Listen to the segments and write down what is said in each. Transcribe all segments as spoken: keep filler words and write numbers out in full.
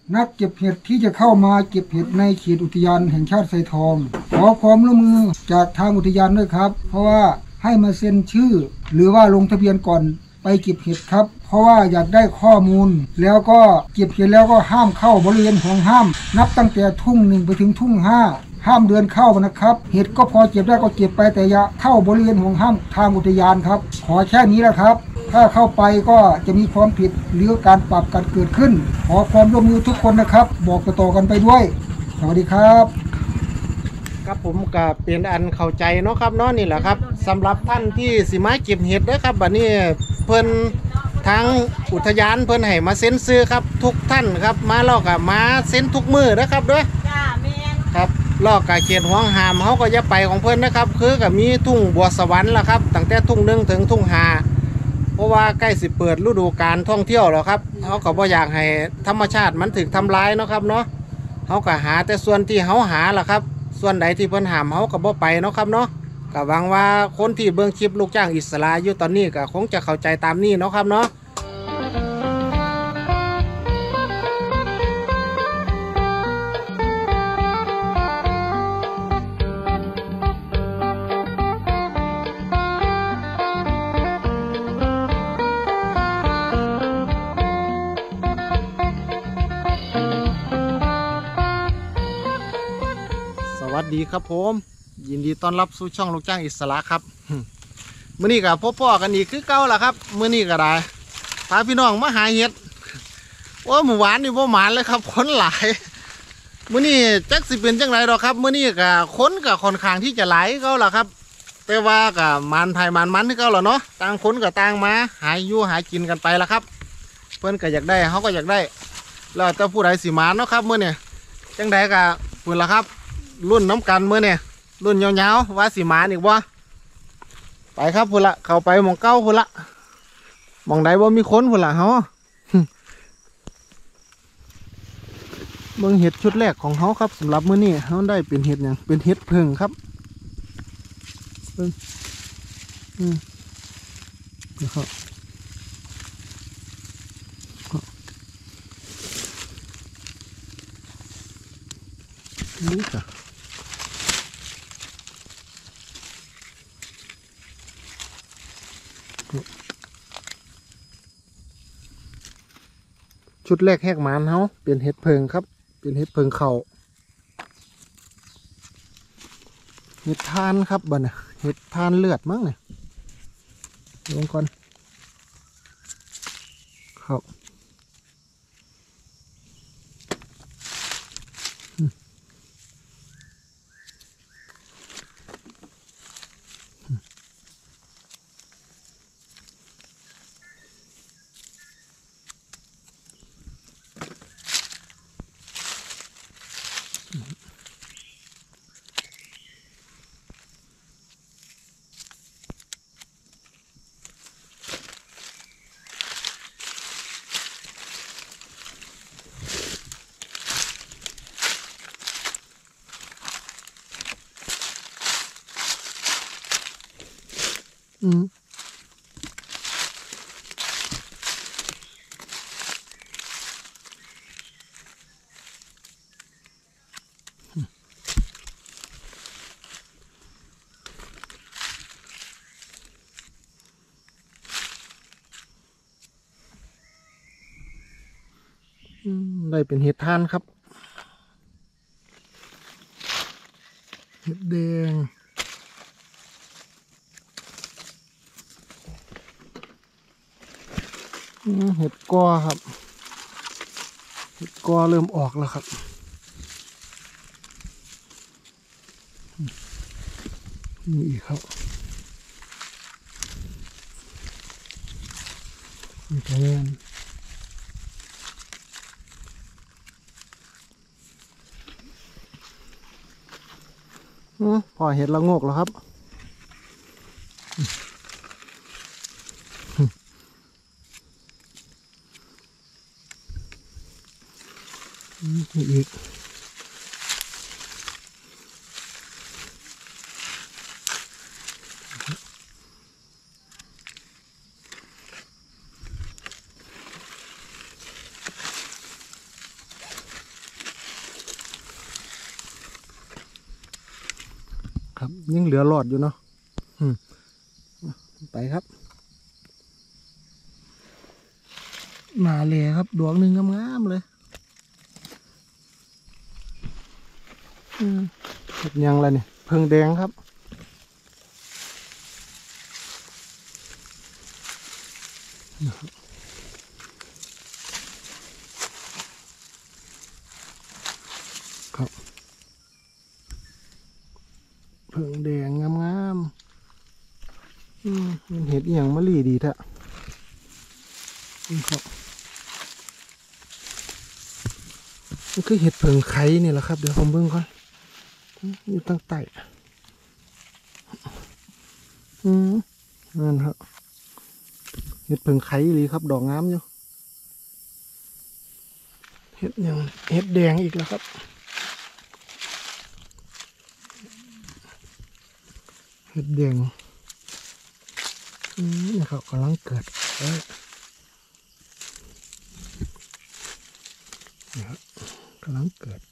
นักเก็บเห็ดที่จะเข้ามาเก็บเห็ดในเขตอุทยานแห่งชาติไซทองขอความร่วมมือจากทางอุทยานด้วยครับเพราะว่าให้มาเซ็นชื่อหรือว่าลงทะเบียนก่อนไปเก็บเห็ดครับเพราะว่าอยากได้ข้อมูลแล้วก็เก็บเห็ดแล้วก็ห้ามเข้าบริเวณห่วงห้ามนับตั้งแต่ทุ่งหนึ่งไปถึงทุ่งห้าห้ามเดินเข้านะครับเห็ดก็พอเก็บได้ก็เก็บไปแต่อย่าเข้าบริเวณห่วงห้ามทางอุทยานครับขอแค่นี้แหละครับถ้าเข้าไปก็จะมีความผิดหรือการปรับกันเกิดขึ้นขอความร่วมมือทุกคนนะครับบอกต่อๆกันไปด้วยสวัสดีครับครับผมก็เป็นอันเข้าใจเนาะครับเนาะนี่แหละครับสำหรับท่านที่สิมาเก็บเห็ดนะครับบัดนี้เพิ่นทางอุทยานเพิ่นให้มาเซ็นซื้อครับทุกท่านครับมาลอกกับมาเซ็นทุกมือนะครับด้วยจ้าแม่นครับลอกกับเขตห้องหามเขาก็จะไปของเพิ่นนะครับคือกับมีทุ่งบัวสวรรค์ละครับตั้งแต่ทุ่งหนึ่งถึงทุ่งห้าเพราะว่าใกล้สิเปิดฤดูกาลท่องเที่ยวแล้วครับเขาก็บ่อยากให้ธรรมชาติมันถึงทำร้ายเนาะครับเนาะเขาก็หาแต่ส่วนที่เขาหาล่ะครับส่วนใดที่เพิ่นหามเขาก็บ่ไปเนาะครับเนาะก็หวังว่าคนที่เบิ่งคลิปลูกจ้างอิสระอยู่ตอนนี้ก็คงจะเข้าใจตามนี้เนาะครับเนาะสวัสดีครับผมยินดีต้อนรับสู่ช่องลูกจ้างอิสระครับมื้อนี้กับพ่อๆกันอีกคือเก่าล่ะครับมื้อนี้ก็ได้พาพี่น้องมาหาเห็ดโอ้หมู่หวานนี่บ่หมานเลยครับคนหลายมื้อนี้จักสิเป็นจังไรหรอกครับมื้อนี้ก็คนกับค่อนข้างที่จะหลายเก่าล่ะครับแต่ว่ากับมันไทยมันมันที่เก่าล่ะเนาะต่างคนกับต่างมาหาอยู่หากินกันไปล่ะครับเพิ่นก็อยากได้เขาก็อยากได้แล้วแต่ผู้ใดสิหมานเนาะครับมื้อนี้จังใดก็เพิ่นล่ะครับรุ่นน้ำกันเมื่อเนี่ยรุ่นยาวๆว่าสีมาอีกว่าไปครับพุ่นละเข้าไปมองเก้าพุ่นละมองใดว่ามีคนพุ่นละเขาเมืองเห็ดชุดแรกของเขาครับสำหรับเมื่อนี้เขาได้เป็นเห็ดอย่างเป็นเห็ดเพิ่งครับเพิ่งอืมนะครับนี่ค่ะชุดแรกแหกหมานเขาเป็นเห็ดเพิงครับเป็นเห็ดเพิงเข่าเห็ดทานครับบ่เนี่ยเห็ดทานเลือดมั้งเนี่ยลงก่อนครับอืมได้เป็นเห็ดทานครับเห็ดแดงเห็ดกอครับเห็ดกอเริ่มออกแล้วครับนี่อีกครับนี่แทนพอเห็ดละโงกแล้วครับนี่อีกครับยังเหลือหลอดอยู่เนาะไปครับมาเลยครับดวงหนึ่งงามๆเลยเห็ดยังอะไรเนี่ยเพิงแดงครับครับเพิงแดงงามๆอืมเห็ดอย่างมะลิดีแท้ครับมันคือเห็ดเพิงไข่นี่แหละครับเดี๋ยวผมเบิ่งก่อนอยู่ตั้งใต้อืมนั่นครับเห็ดเพิงไข่เลยครับดอกงามอยู่เห็ดอย่างเห็ดแดงอีกแล้วครับเห็ดแดงอืมนะครับกำลังเกิดเอ้ยนะครับกำลังเกิด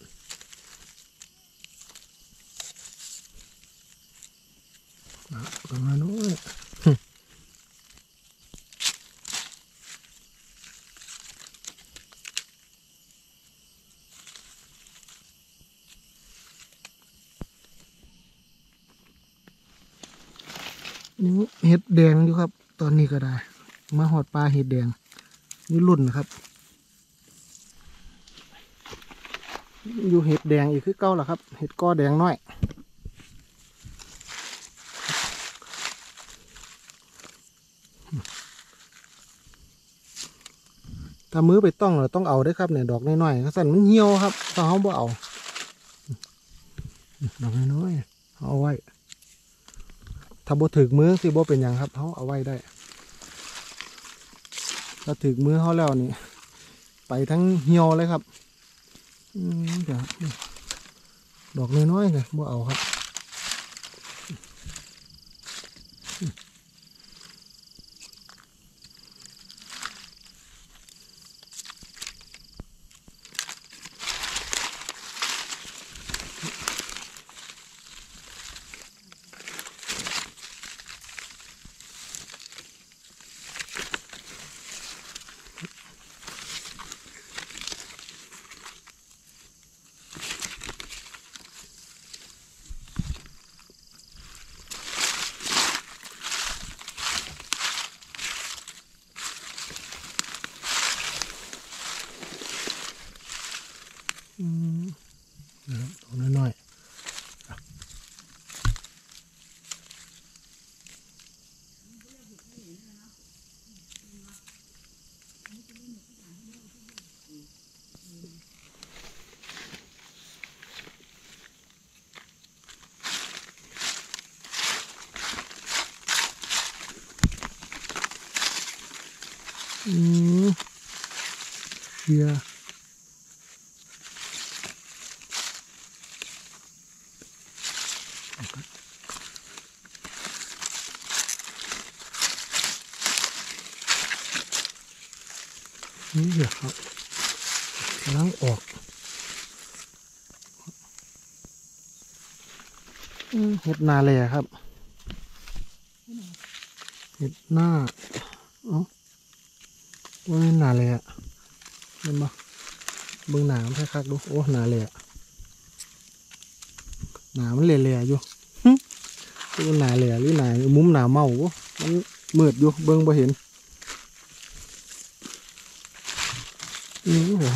ประมาณนู้นนี่เห็ดแดงอยู่ครับตอนนี้ก็ได้มาหอดปลาเห็ดแดงนี่รุ่นนะครับอยู่เห็ดแดงอีกคือเก้าล่ะครับเห็ดก้อแดงน้อยถ้ามือไปต้องเราต้องเอาได้ครับเนี่ยดอกน้อยๆก็สั่นมันเหี่ยวครับถ้าเขาบ่เอาดอกน้อยๆเอาไว้ถ้าบ่ถึกมือสิบ่เป็นอย่างครับเขาเอาไว้ได้ถ้าถึกมือเขาแล้วนี่ไปทั้งเหี่ยวเลยครับอืมเดี๋ยวดอกน้อยๆเลยบ่เอาครับอืมนะครับดอกน้อยๆอืมเชียนี่เดี๋ยวครับกำลังออกอืมเห็ดนาเลยครับเห็ดหน้าเอ้าว่าเป็นนาเลยอ่ะเห็นปะเบิ่งหนามแค่คักดูโอ้นาเลยอ่ะหนามันเละๆอยู่ตัวหนาเลยหรือหนามุมหนาเมาบ่มันมืดอยู่เบิ่งบ่เห็นอืมเหรอ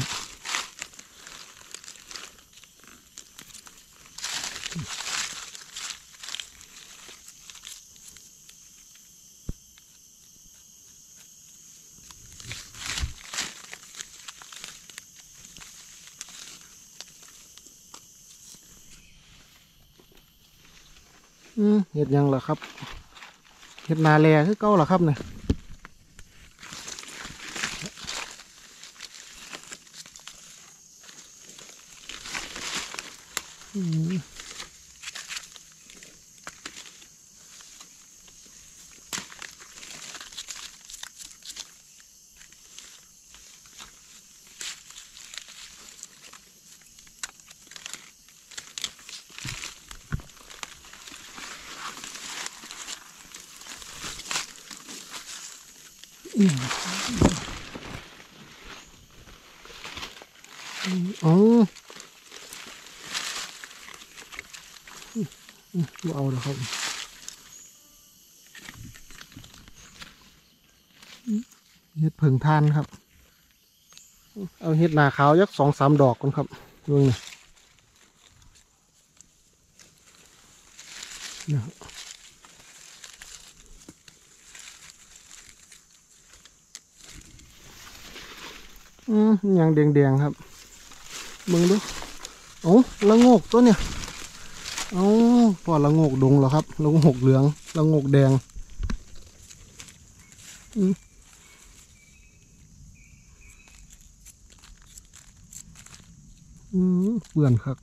อืมเห็ดยังเหรอครับเห็ดนาแลคือเก้าเหรอครับเนี่ยอืมอ๋อไม่เอาแล้วครับเห็ดเผิงทานครับเอาเห็ดหนาขาวยักสองสามดอกกันครับดูนี่เนี่ยอืมยังแดงๆครับมึงดูโอ้ละโงกตัวเนี่ยโอ้พอละโงกดงแล้วครับละโงกเหลืองละโงกแดงอืมอืมเปื่อนครับ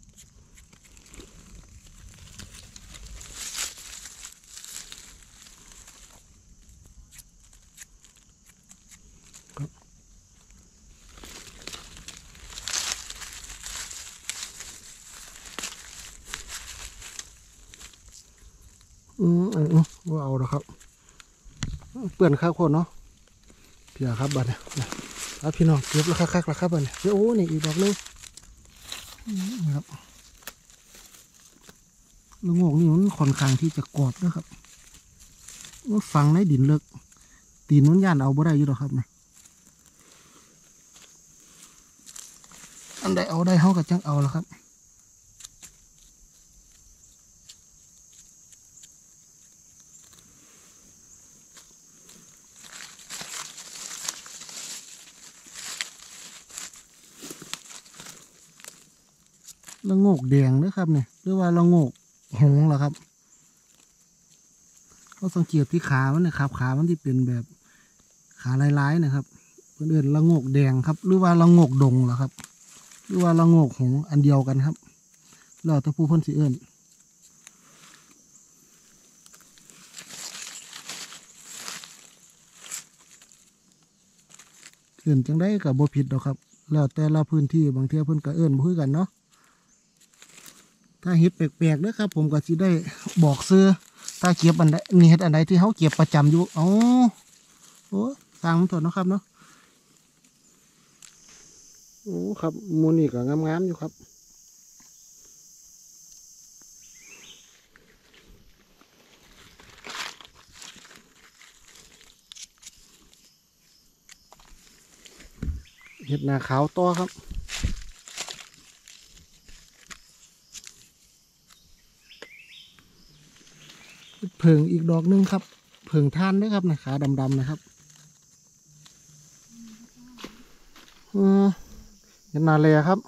อืมอืมว่าเอาแล้วครับเปื่อนข้าวโพดเนาะเพียครับบัดเนี่ยครับพี่น้องเก็บแล้วคักๆแล้วครับบัดเนี่ยโอ้นี่อีกดอกนึงนะครับละโงกนี่มันค่อนข้างที่จะกรอบนะครับมันฝังในดินเลิกตีนมันย่านเอาบ่ได้อยู่หรอกครับนะอันใดเอาได้เฮาก็จังเอาแล้วครับละโงกแดงนะครับเนี่ยหรือว่าละโงกหงส์เหรอครับเขาสังเกตที่ขามันนะครับขามันที่เป็นแบบขาลายๆนะครับเพื่อนเอื่นละโงกแดงครับหรือว่าละโงกดงเหรอครับหรือว่าละโงกหงส์อันเดียวกันครับแล้วแต่ผู้เพิ่นสิเอื่นเอื่นจังได้กับบ่ผิดหรอกครับแล้วแต่ละพื้นที่บางเทีเพิ่นก็เอื่นบ่คือกันเนาะถ้าเห็ดแปลกๆนะครับผมก็สิได้บอกซื้อถ้าเก็บอันใดนี่เห็ดอันใดที่เขาเก็บประจำอยู่อ๋อโอ้สร้างมันถอดเนาะครับเนาะโอ้ครับมูนี่ก็งามๆอยู่ครับเห็ดหนาขาวต่อครับเผิงอีกดอกนึงครับเผิงทานด้วยครับนะขาดำๆนะครับอืมเห็ดนาเลยครับ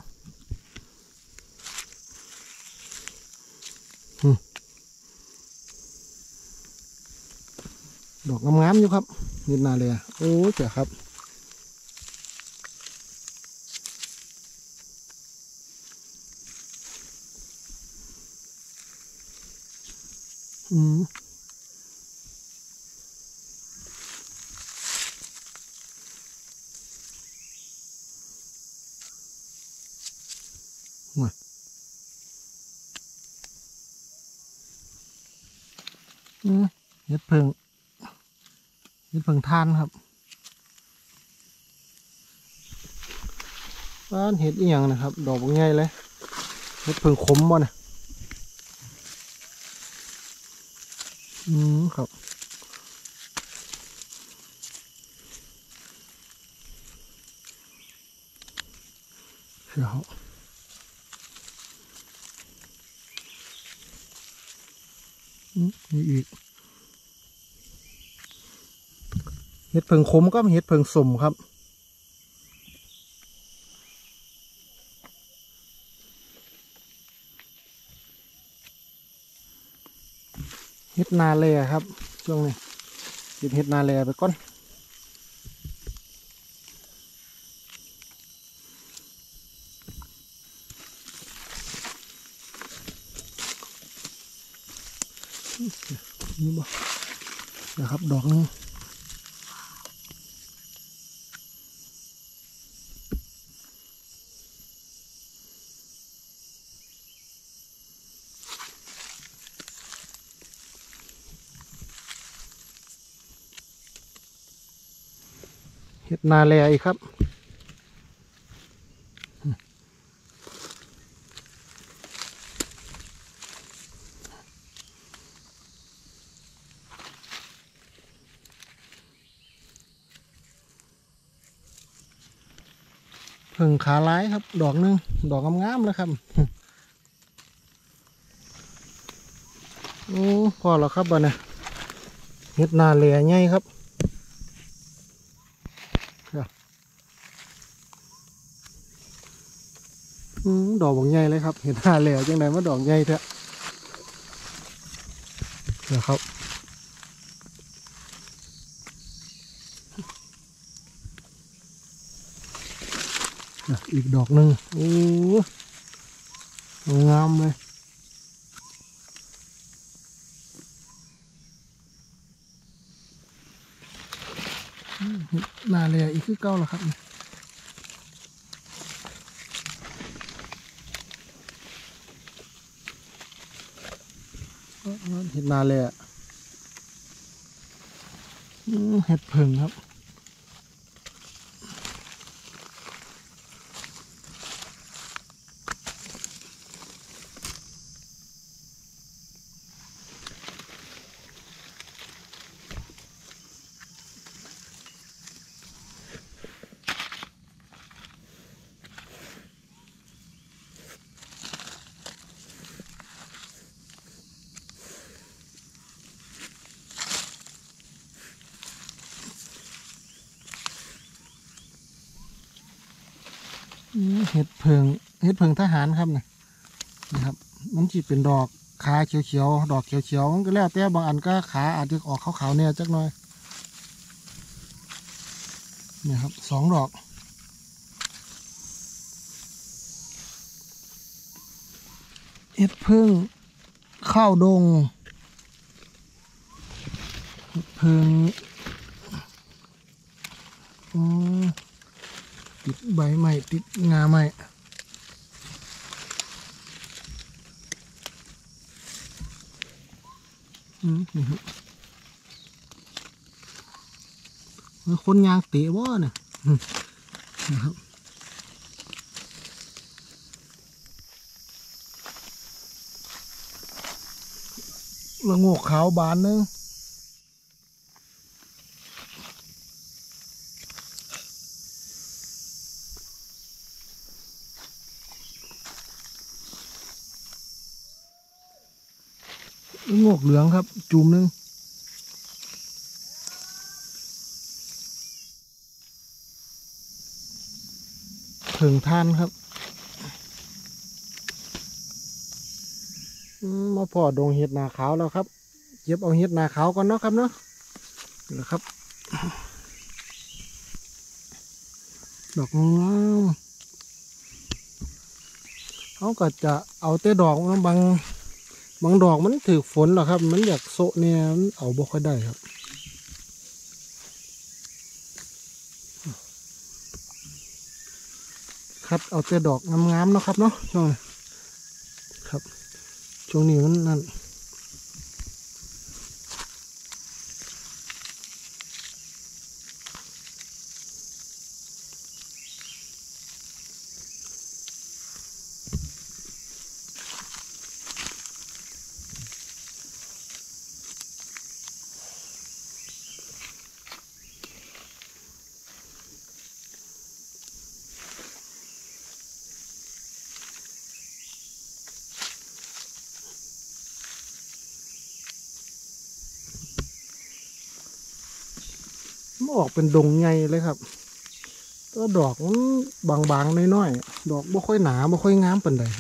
ดอกงามๆอยู่ครับเห็ดนาเลยโอ้เจ๋อครับอืมมาอืมเห็ดเพิงเห็ดเพิงทานครับบ้านเห็ดอีหยังนะครับดอกใหญ่เลยเห็ดเพิงขมบ่นะอืมครับเดี๋ยวอืมนี่อีกเห็ดเพิงขมก็เห็ดเพิงสมครับเห็ดนาเลครับช่วงนี้เก็บเห็ดนาเลไปก่อนนี่บ่นะครับดอกนึงเห็ดนาแลอีกครับเพิ่งขาร้ายครับดอกหนึงดอกงามๆเลยครับโอ้พอแล้วครับบ้านเนี่ยเห็ดนาแลใหญ่ครับอืมดอกบางใหญ่เลยครับเห็ดนาแลจังไดมาดอกใหญ่เถอะเดี๋ยวครับอีกดอกหนึ่งโอ้งามเลยนาเลยอีกคือเก้าแล้วครับเห็ดนาเลยเห็ดเผิงครับเห็ดเผิงเห็ดเผิงทหารครับเนี่ยนะครับมันจีเป็นดอกขาเขียวๆดอกเขียวๆมันก็แล้วแต่บางอันก็ขาอาจจะออกขาวๆเนี่ยจักหน่อยนี่ครับสองดอกเห็ดเผิงข้าวดงเห็ดเผิงอ๋อติดใบใหม่ติดงาใหม่คนยางเตะว่าเนี่ยนะครับละโงกขาวบานนึงละโงกเหลืองครับจุ่มนึงเผิงท่านครับมาพอดงเห็ดนาขาวแล้วครับเก็บเอาเห็ดนาขาวก่อนเนาะครับเนาะนี่แหละครับดอกงามเขาก็จะเอาแต่ดอกบางบางดอกมันถือฝนหรอครับมันอยากโซเนี่ยเอาบ่ค่อยได้ครับคัดเอาแต่ดอกงามๆเนาะครับเนาะช่วงนี้ครับช่วงนี้มันนั่นมันออกเป็นดงใหญ่เลยครับตัวดอกมันบางๆน้อยๆดอกบ่ค่อยหนาบ่ค่อยงามปานใด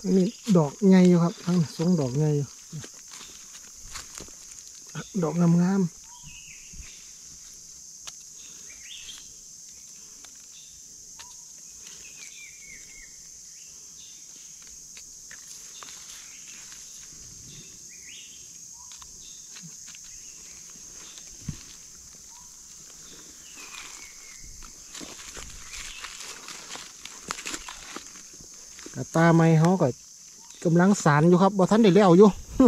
นี่ดอกใหญ่อยู่ครับทั้งสองดอกใหญ่อยู่ดอกงามๆกระตาไม้เขาก็กำลังสารอยู่ครับบ่ทันได้แล้วอยู่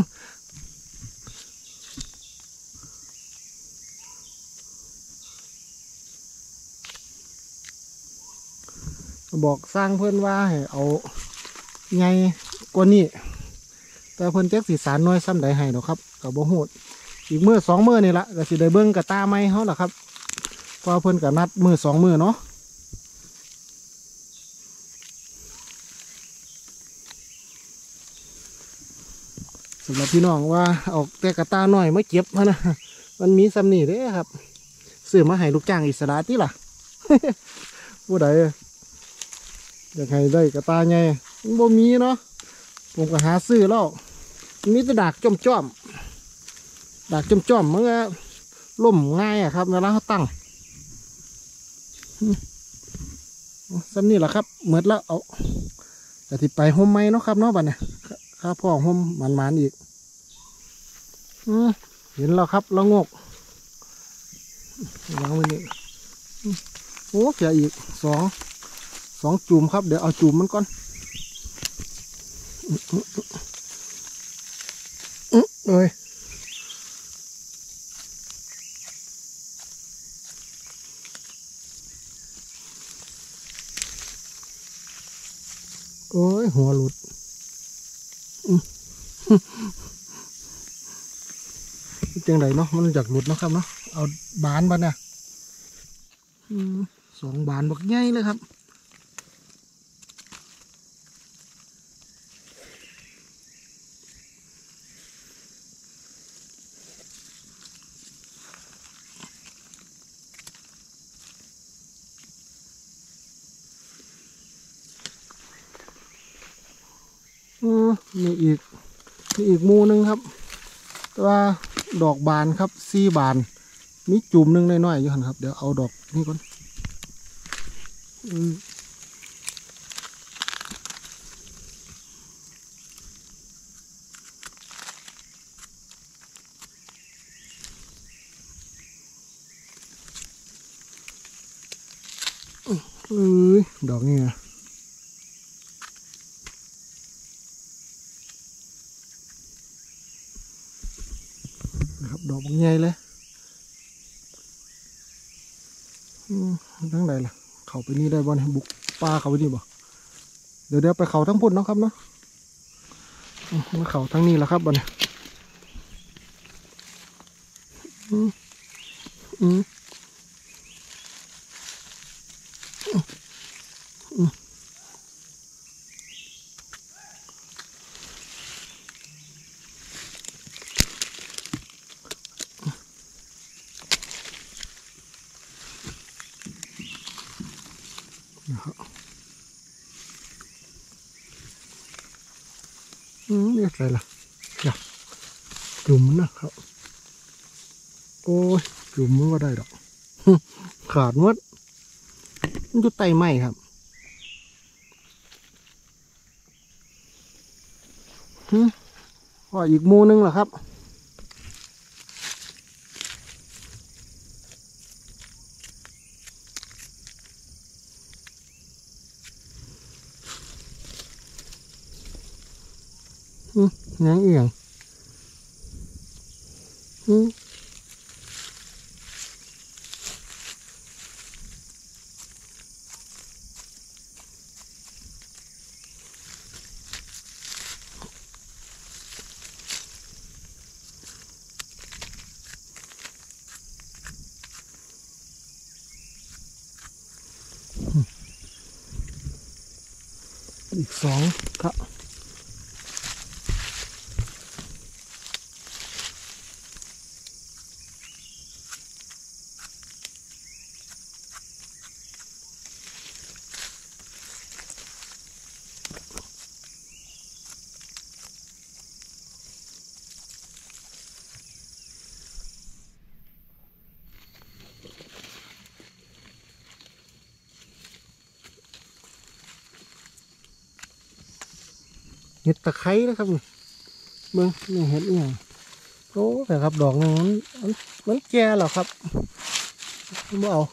บอกสร้างเพื่อนว่าให้เอาไงกว่านี้แต่เพื่อนแจ็คสีสารน้อยซ้ำใดให้หรอกครับกับบ่หูดอีกมือสองมือนี่ละก็สิได้เบิ้งกับตาไม้เขาแหละครับเพราะเพื่อนกับนัดมือสองมือเนาะสำหรับพี่น้องว่าเอาแต่กระตาหน่อยไม่เก็บนะ มันมีซ้ำนี่เด้ครับซื้อมาให้ลูกจ้างอิสระที่ล่ะ ผู้ใดอยากให้ได้กระตาไงมันบ่มีเนาะผมก็หาซื้อแล้วมีแต่ดากจ้อมจ้อมดากจ้อมจ้อมมันก็ล่มง่ายอะครับเวลาเขาตั้งซ้ำนี่แหละครับเหมือนแล้วเอาแต่ที่ไปห่มไม้เนาะครับเนาะบัดเนี่ยข้าพ่อห่มหมันๆอีกเห็นแล้วครับแล้วงกวางไว้นี่โอ้เสียอีกสองสองจุ่มครับเดี๋ยวเอาจุ่มมันก่อนเอ้ยโอ้ยหัวหลุดจังไรเนาะมันอยากหลุดเนาะครับเนาะเอาบานบ้านเนี่ยสองบานบักใหญ่เลยครับมีอีกมีอีกมูนึงครับแต่ว่าดอกบานครับสี่บานมีจุ่มหนึ่งน้อยๆอยู่หันครับเดี๋ยวเอาดอกนี่ก่อนเอ้ยดอกนี่ไงนะครับดอกบางใหญ่เลยทั้งใดล่ะเขาไปนี่ได้บ่เนี่ยบุกปลาเขาไปนี่บ่เดี๋ยวเดี๋ยวไปเขาทั้งพุ่นเนาะครับเนาะมาเขาทั้งนี้แหละครับบ่เนี่ยอืมอืมอืมนะครับอืมเรียกอะไรล่ะอยากจุ่มมันนะครับโอ้ยจุ่มมันว่าได้ดอกขาดมดมันอยู่ใต้ไม้ครับว่าอีกมูนึงเหรอครับยังเอียงอีกสองครับ อเห็ดตะไคร้นะครับเบิ้งนี่เห็ดอีหยังโอ้แต่ครับดอกนึงมันมันมันแก่แล้วครับไม่เอา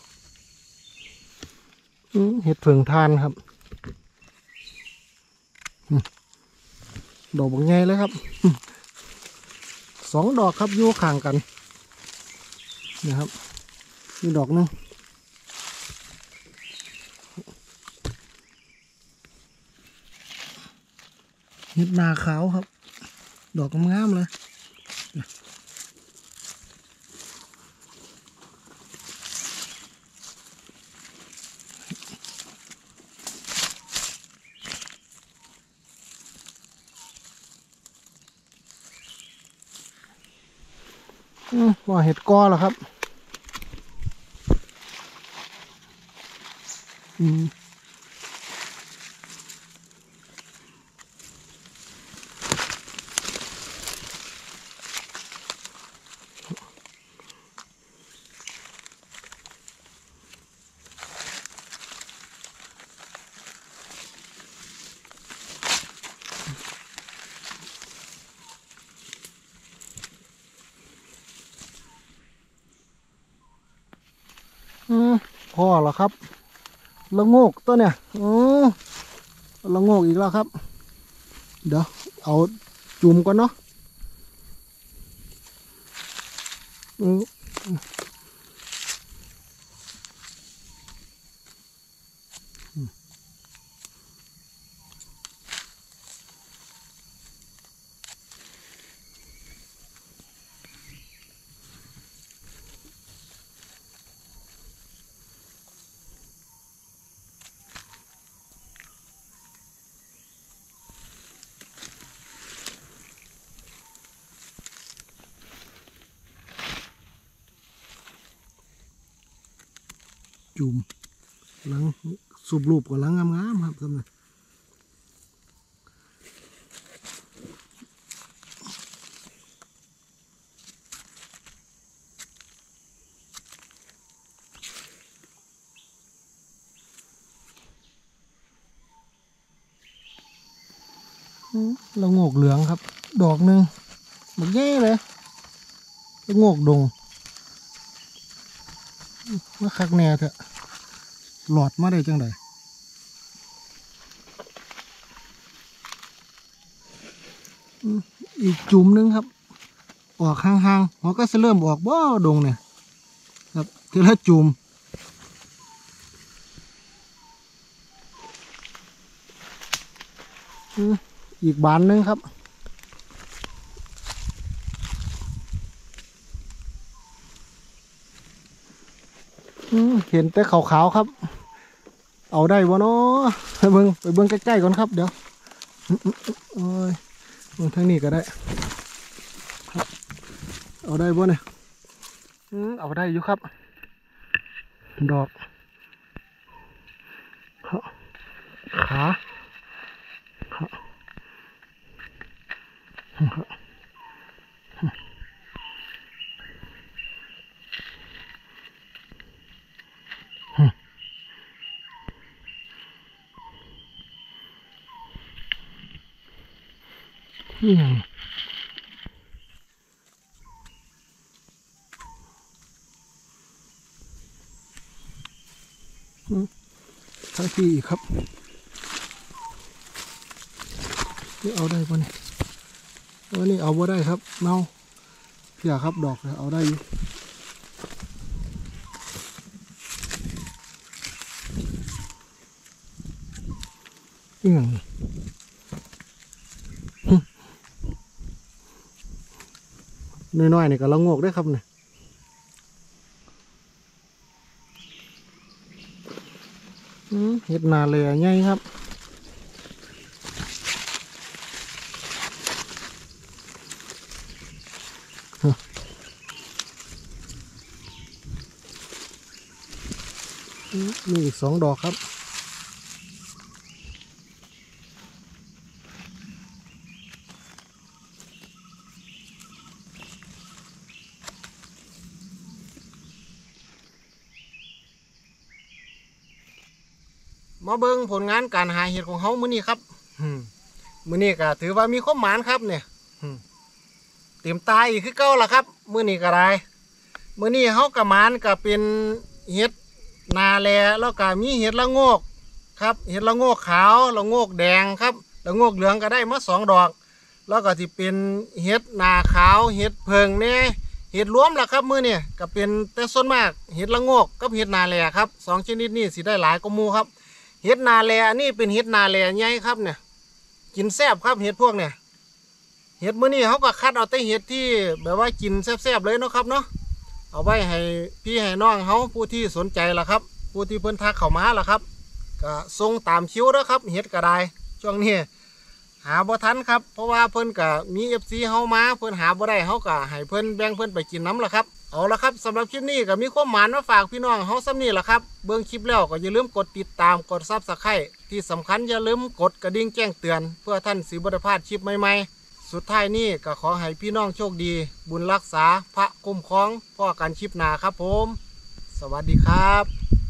อืมเห็ดเผืองทานครับอืมดอกบางใหญ่เลยครับอืมสองดอกครับอยู่ข้างกันนี่ครับนี่ดอกหนึงเห็ดนาขาวครับดอกงามๆเลยอืมว่าเห็ดกอเหรอครับอืมอืมพอแล้วครับละโงกตัวเนี่ยโอ้ละโงกอีกแล้วครับเดี๋ยวเอาจุ่มก่อนเนาะอืมจุ่มหลังสูบรูปกับหลังงามๆครับท่านนะอืมละโงกเหลืองครับดอกหนึ่งมันแย่เลยละโงกดงมาคักแน่เถอะหลอดมาได้จังไดอืมอีกจุ่มหนึงครับออกห่างๆมันก็จะเริ่มออกบ่ดงเนี่ยครับทีละจุ่มอืมอีกบานหนึงครับอืมเห็นแต่ขาวๆครับเอาได้บ่เนาะไปเบิ่งไปเบิ่งใกล้ๆก่อนครับเดี๋ยวอืมอืมโอ้ยเบิ่งทางนี้ก็ได้ครับเอาได้บ่เนี่ยอืมเอาได้อยู่ครับดอกขานี่ยังอืมทั้งที่อีกครับนี่เอาได้ป่ะเนี่ยเออนี่เอาบ่ได้ครับเน่าเพียครับดอกเลยเอาได้อยู่นี่ยังน้อยๆนี่ก็ละโงกได้ครับเนี่ยอืมเห็ดนาเลยใหญ่ครับอืมมีอีกสองดอกครับมาเบิ่งผลงานการหาเห็ดของเขามื้อนี้ครับอืมมื้อนี้ก็ถือว่ามีความหมานครับเนี่ยเตรียมตายอีกคือเก่าล่ะครับมื้อนี้ก็ได้มื้อนี้เฮาก็หมานก็เป็นเห็ดนาแลแล้วก็มีเห็ดละโงกครับเห็ดละโงกขาวละโงกแดงครับละโงกเหลืองก็ได้มาสองดอกแล้วก็ที่เป็นเห็ดนาขาวเห็ดเพิงแน่เห็ดรวมล่ะครับมื้อนี้ก็เป็นแต่ส่วนมากเห็ดละโงกกับเห็ดนาแลครับสองชนิดนี้สิได้หลายกว่าหมู่ครับเห็ดนาแลนี่เป็นเห็ดนาแลใหญ่ครับเนี่ยกินแซ่บครับเห็ดพวกเนี่ยเห็ดมื้อนี้เขาก็คัดเอาแต่เห็ดที่แบบว่ากินแซ่บๆเลยเนาะครับเนาะเอาไว้ให้พี่ให้น้องเขาผู้ที่สนใจล่ะครับผู้ที่เพิ่นทักเข้ามาล่ะครับก็ส่งตามคิวแล้วครับเห็ดก็ได้ช่วงนี้หาบ่ทันครับเพราะว่าเพิ่นก็มี เอฟ ซี เฮามาเพิ่นหาบ่ได้เฮาก็ให้เพิ่นแบ่งเพิ่นไปกินน้ำล่ะครับเอาละครับสำหรับคลิปนี้ก็มีความหมายมาฝากพี่น้องเฮาซ้ำนี้ล่ะครับเบิ่งคลิปแล้วก็อย่าลืมกดติดตามกด ซับสไครบ์ ที่สำคัญอย่าลืมกดกระดิ่งแจ้งเตือนเพื่อท่านสิบ่ได้พลาดคลิปใหม่ๆสุดท้ายนี้ก็ขอให้พี่น้องโชคดีบุญรักษาพระคุ้มครองพ่อกันคลิปหน้าครับผมสวัสดีครับ